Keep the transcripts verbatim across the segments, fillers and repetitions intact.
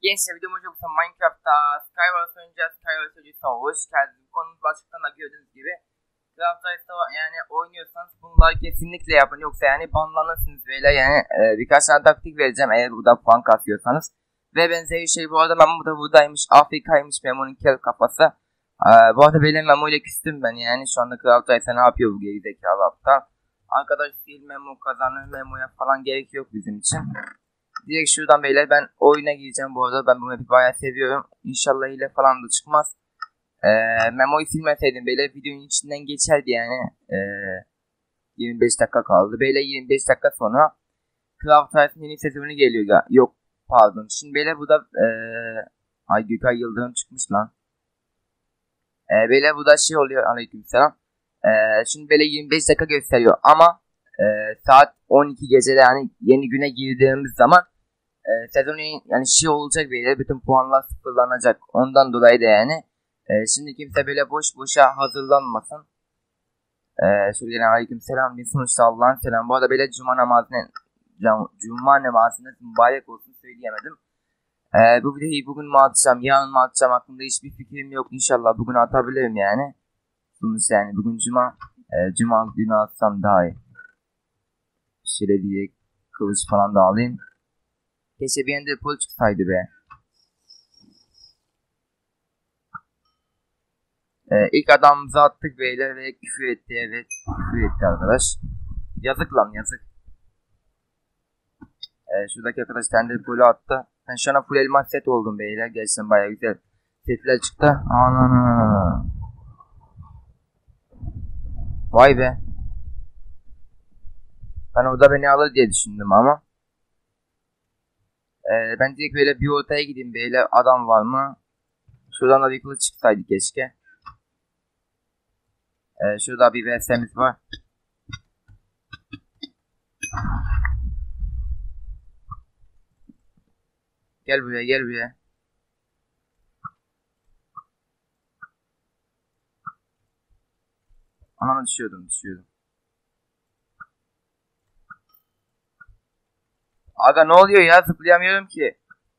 Gençler videomuz yoksa Minecraft'ta Skywars oynayacağız. Skywars öncesine hoş geldiniz. Konumuz başlıktan da gördüğünüz gibi Craft'ta yani oynuyorsanız bunları kesinlikle yapın. Yoksa yani banlanırsınız böyle yani e, birkaç tane taktik vereceğim eğer burada puan kasıyorsanız. Ve benzeri şey bu arada Memo da buradaymış. Afrika'ymış Memo'nun kel kafası. E, bu arada benim Memo ile küstüm ben yani. Şu anda Craft'ta ne yapıyor bu gerizekalı aptal. Arkadaş değil Memo kazanır, Memo'ya falan gerek yok bizim için. Direkt şuradan beyler ben oyuna gireceğim bu arada. Ben bu map'i bayağı seviyorum. İnşallah hile falan da çıkmaz. Ee, Memo'yu silmeseydim beyler videonun içinden geçerdi yani. Ee, yirmi beş dakika kaldı. Beyler yirmi beş dakika sonra Craft Rice'ın yeni sezonu geliyor ya. Yok pardon. Şimdi beyler bu da ee, ay Gökay Yıldırım çıkmış lan. Ee, beyler bu da şey oluyor. Aleykümselam. Ee, şimdi beyler yirmi beş dakika gösteriyor ama ee, saat on iki gecede yani yeni güne girdiğimiz zaman e, sezonun yani şey olacak böyle bütün puanlar sıfırlanacak. Ondan dolayı da yani e, şimdi kimse böyle boş boşa hazırlanmasın. E, şöyle gelen aleykümselam bir sonuçta Allah'ın selam. Bu arada böyle cuma namazına cuma namazına mübarek olsun söyleyemedim. E, bu videoyu bugün mü atacağım yarın mı atacağım hakkında hiçbir fikrim yok. İnşallah bugün atabilirim yani. Sonuçta yani bugün cuma e, cuma günü atsam daha iyi. Şöyle diye kılıç falan da alayım. Keşke bir yerde pol çıksaydı be. Ee, ilk adamımızı attık beyler ve küfür etti, evet küfür etti arkadaş. Yazık lan yazık. Ee, şuradaki arkadaş kendi polü attı. Ben şu an full elmas set oldum beyler. Gerçekten bayağı güzel setler çıktı. Anana. Vay be. Ben orada beni alır diye düşündüm ama. Ee, ben direkt böyle bir ortaya gideyim beyler. Adam var mı? Şuradan da bir kılıç çıksaydı keşke. Ee, şurada bir V S'miz var. Gel buraya gel buraya. Ananı düşüyordum düşüyordum. Aga ne oluyor ya zıplayamıyorum ki.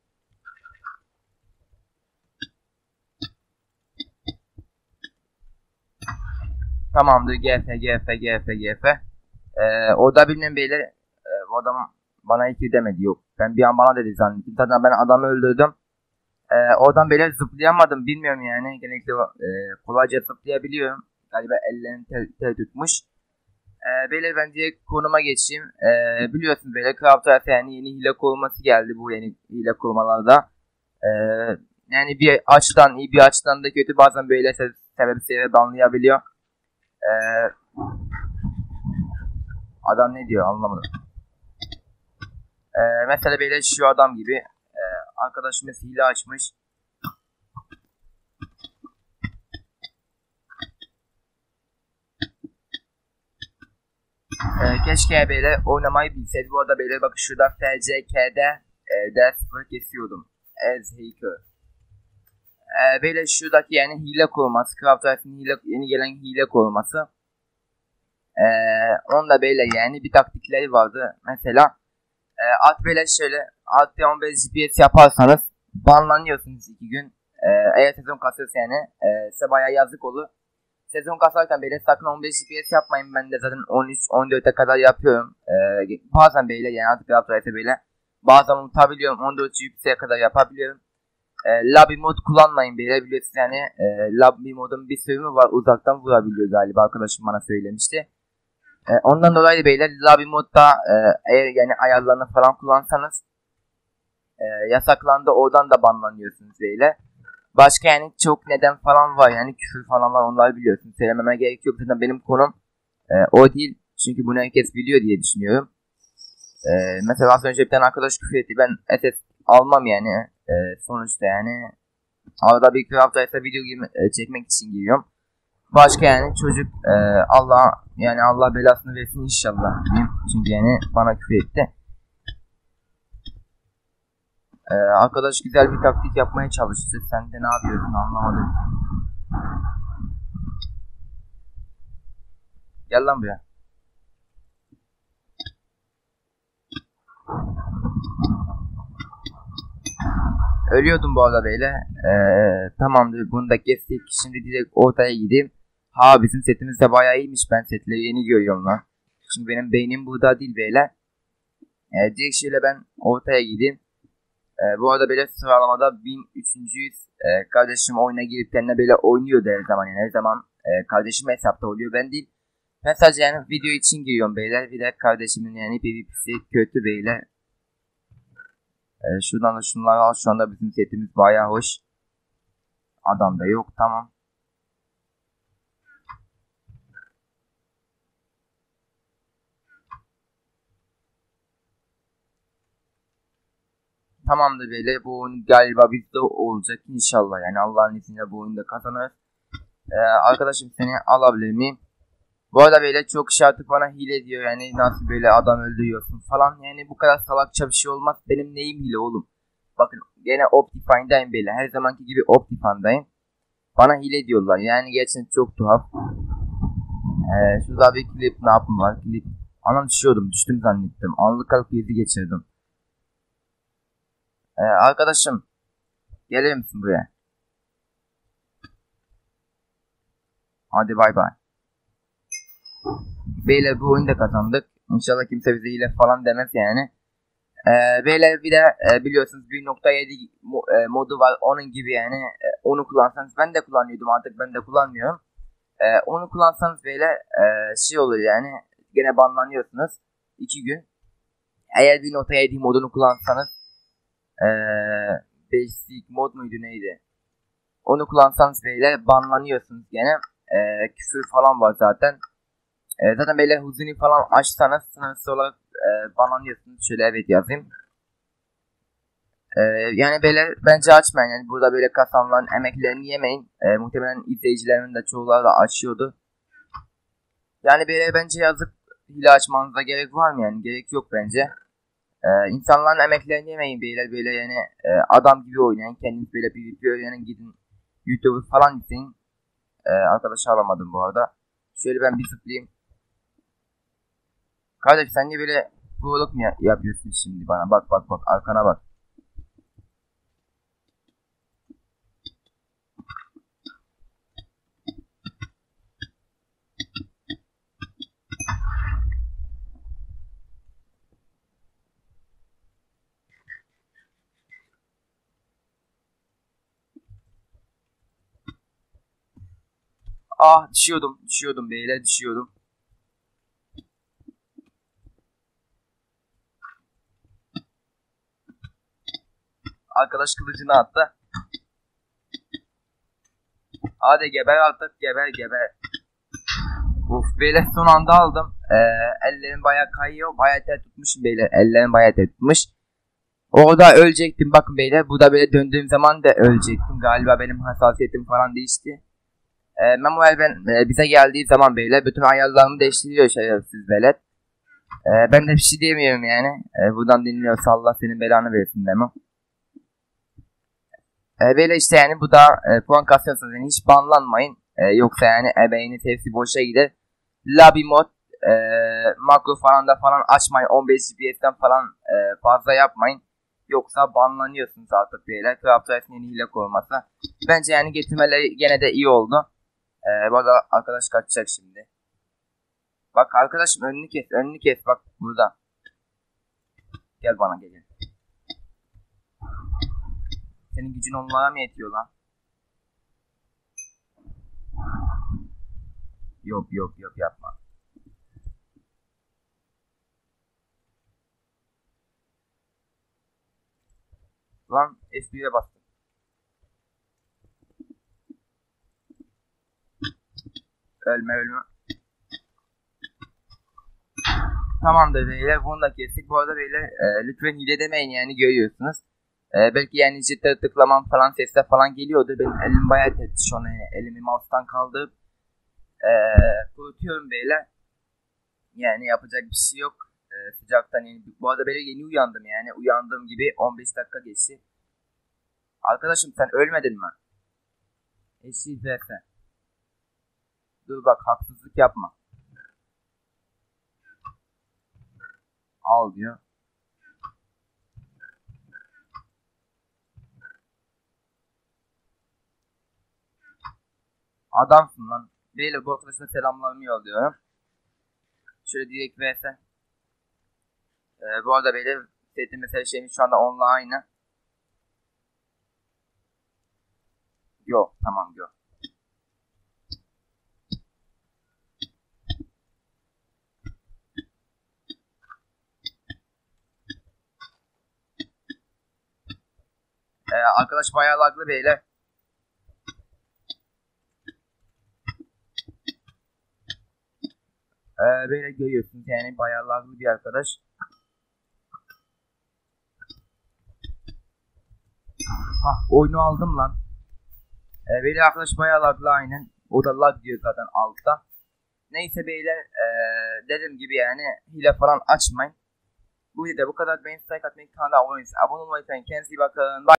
Tamamdır G F G F G F G F. Ee, o da bilmem beyler e, o adam bana hiç demedi yok. Ben bir an bana dedi zannettim. Zaten ben adamı öldürdüm. Ee, oradan beyler zıplayamadım bilmiyorum yani. Genellikle e, kolayca zıplayabiliyorum. Galiba ellerini tel, tel tutmuş. Ee, beyler ben direkt konuma geçeyim. Ee, biliyorsunuz beyler Craft'ta yani yeni hile koruması geldi bu yeni hile korumalarda. Ee, yani bir açıdan iyi bir açıdan da kötü bazen böyle se sebep sebep anlayabiliyor. Ee, adam ne diyor anlamadım. Ee, mesela böyle şu adam gibi e, arkadaşımız hile açmış. Ee, keşke böyle oynamayı bilseydi. Bu arada böyle bakın şurada F C K'de e, D sıfır kesiyordum. As hacker. Ee, böyle şuradaki yani hile koruması. Craft'ın hile yeni gelen hile koruması. Ee, onda böyle yani bir taktikleri vardı. Mesela e, at böyle şöyle alt on beş G P S yaparsanız banlanıyorsunuz iki gün. Ee, eğer sezon kasıyorsa yani e, size bayağı yazık olur. Sezon kasarken böyle sakın on beş G P S yapmayın. Ben de zaten on üç on dört'e kadar yapıyorum. Ee, bazen böyle yani artık Craft'ta böyle bazen unutabiliyorum. on dört G P S'ye kadar yapabiliyorum. E, lobby mod kullanmayın beyler biliyorsunuz yani e, lobby modun bir sürümü var uzaktan vurabiliyor galiba arkadaşım bana söylemişti. E, ondan dolayı beyler lobby modda e, eğer yani ayarlarını falan kullansanız e, yasaklandı oradan da banlanıyorsunuz beyler. Başka yani çok neden falan var yani küfür falan var onları biliyorsunuz söylememe gerek yok zaten benim konum e, o değil çünkü bunu herkes biliyor diye düşünüyorum. E, mesela az önce bir tane arkadaş küfür etti ben S S almam yani. Ee, sonuçta yani arada bir Craft'ta video gibi, e, çekmek için giriyorum. Başka yani çocuk e, Allah yani Allah belasını versin inşallah diyeyim. Çünkü yani bana küfür etti. Ee, arkadaş güzel bir taktik yapmaya çalıştı. Sen de ne yapıyorsun anlamadım. Gel lan buraya. Ölüyordum bu arada böyle. Ee, tamamdır, bunu da kestik. Şimdi direkt ortaya gideyim. Ha, bizim setimiz de bayağı iyiymiş. Ben setleri yeni görüyorum lan. Şimdi benim beynim burada değil beyler. Ee, direkt şöyle ben ortaya gideyim. Ee, bu arada böyle sıralamada bin üçüncüyüz. Ee, kardeşim oyuna girip kendine böyle oynuyordu her zaman. Yani her zaman e, kardeşim hesapta oluyor, ben değil. Ben sadece yani video için giriyorum beyler. Bir de kardeşimin yani PvP'si kötü beyler. Ee, şuradan da şunları al. Şu anda bizim setimiz bayağı hoş. Adam da yok, tamam. Tamamdır beyler, bu oyun galiba bizde olacak inşallah, yani Allah'ın izniyle bu oyunda kazanırız. Ee, arkadaşım seni alabilir miyim? Bu arada beyler çok kişi artık bana hile diyor, yani nasıl böyle adam öldürüyorsun falan, yani bu kadar salakça bir şey olmaz. Benim neyim hile oğlum? Bakın gene Optifine'dayım beyler, her zamanki gibi Optifine'dayım. Bana hile diyorlar, yani gerçekten çok tuhaf. Ee, şurada bir klip, ne yapayım var klip. Anam düşüyordum, düştüm zannettim, anlık kalp krizi geçirdim. Ee, arkadaşım gelir misin buraya? Hadi bay bay. Beyler bu oyunu da kazandık. İnşallah kimse bize hile falan demez yani. Ee, beyler bir de e, biliyorsunuz bir nokta yedi mo e, modu var. Onun gibi yani e, onu kullansanız, ben de kullanıyordum, artık ben de kullanmıyorum. E, onu kullansanız beyler e, şey oluyor yani, gene banlanıyorsunuz iki gün. Eğer bir nokta yedi modunu kullansanız e, basic mod muydu neydi? Onu kullansanız beyler banlanıyorsunuz gene. E, küfür falan var zaten. E, zaten böyle huzuni falan açsanız sınırsız olarak e, banlanıyorsunuz. Şöyle evet yazayım. E, yani böyle bence açmayın. Yani burada böyle kasanların emeklerini yemeyin. E, muhtemelen izleyicilerimin de çoğuları da açıyordu. Yani böyle bence yazıp hile açmanıza gerek var mı yani? Gerek yok bence. E, insanların emeklerini yemeyin beyler, böyle yani e, adam gibi oynayın. Kendiniz böyle bir video öğrenin, gidin YouTube'u falan izleyin. E, arkadaşı alamadım bu arada. Şöyle ben bir zıplayayım. Kardeş sen niye böyle prolog mu yapıyorsun şimdi bana? Bak bak bak, arkana bak. Ah, düşüyordum düşüyordum beyler, düşüyordum. Arkadaş kılıcını attı. Hadi geber artık, geber geber. Uf beyler, son anda aldım. Ee, ellerim bayağı kayıyor. Bayağı ter tutmuşum beyler. Ellerim bayağı ter tutmuş. Orada ölecektim. Bakın beyler, bu da böyle döndüğüm zaman da ölecektim. Galiba benim hassasiyetim falan değişti. Ee, Memuel ben e, bize geldiği zaman beyler bütün ayarlarımı değiştiriyor şerefsiz velet. Ee, ben de bir şey diyemiyorum yani. Ee, buradan dinliyorsa Allah senin belanı versin Memo. Ee, böyle işte yani bu da e, puan kasıyorsanız yani hiç banlanmayın. Ee, yoksa yani ebeğiniz hepsi boşa gider. Lobby mod, e, makro falan da falan açmayın. on beş G P S'ten falan e, fazla yapmayın. Yoksa banlanıyorsunuz artık beyler. Craft'ın yeni hile olması. Bence yani getirmeleri gene de iyi oldu. Ee, bu arada arkadaş kaçacak şimdi. Bak arkadaşım, önünü kes, önünü kes, bak burada. Gel bana, gel. Senin gücün onlara mı yetiyor lan? Yok yok yok, yapma. Lan F bir'e bastım. Ölme ölme. Tamamdır beyler, bunu da kestik. Bu arada beyler e, lütfen hile demeyin yani, görüyorsunuz. E, belki yani jitter tıklamam falan, sesler falan geliyordu. Benim elim bayağı tetti şu an, yani elimi mouse'tan kaldırıp e, kurutuyorum beyler. Yani yapacak bir şey yok. E, sıcaktan yani. Bu arada böyle yeni uyandım yani. Uyandığım gibi on beş dakika geçti. Arkadaşım sen ölmedin mi? Eşi zete. Dur bak, haksızlık yapma. Al diyor. Adamsın lan. Beyler bu arkadaşına selamlarımı yolluyorum. Şöyle direkt verse. Ee, bu arada beyler setimiz her şeyimiz şu anda online. Yok tamam yok. Ee, arkadaş bayağı laglı beyler. Ee, böyle görüyorsunuz yani bayağı laglı bir arkadaş. Hah oyunu aldım lan. Ee, böyle arkadaş bayağı laglı aynen. O da lag diyor zaten altta. Neyse beyler ee, dediğim gibi yani hile falan açmayın. Bu videoda bu kadar. Beni like atmayı, kanala abone olmayı, abone olmayı unutmayın. Kendinize iyi bakın. Bye.